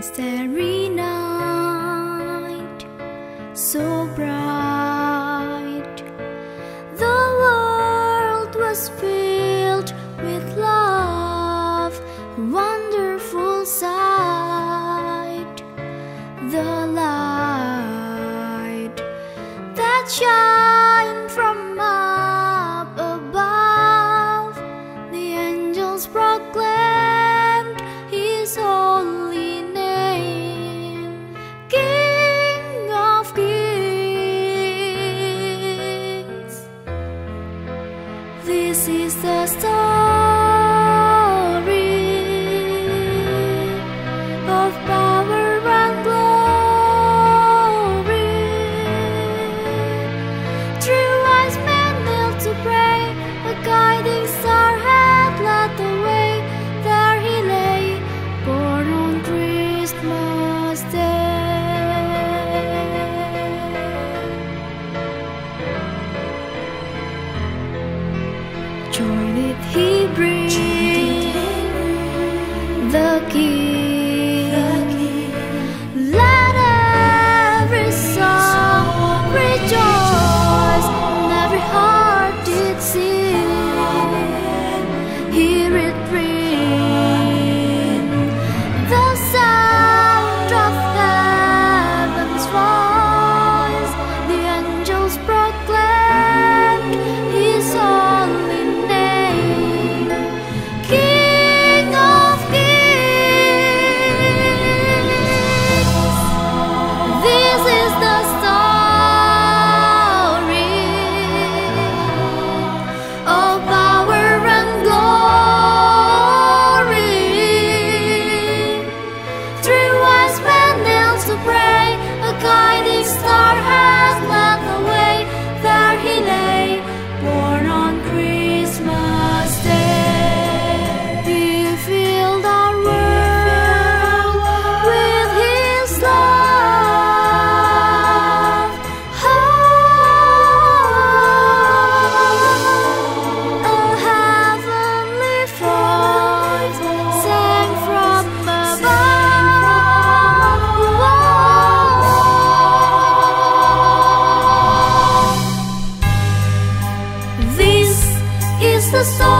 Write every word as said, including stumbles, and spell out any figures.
starry night, so bright, the world was filled with love, a wonderful sight. The light that shines from up above, the angels proclaimed His holy name, King of Kings. This is the story of power and glory. Three wise men knelt to pray, a guiding star had led the way. There He lay, born on Christmas Day. Joy did He bring, the King. Let every soul rejoice, and every heart did sing. Hear it ring, the sound of heaven's voice. The angels proclaimed His holy name, King of Kings. This is the story of power and glory. Three wise men knelt to pray, a guiding star has led the way. There He lay, born on Christmas Day. He filled our world with His love. Oh, a heavenly voice sang from above. This is the story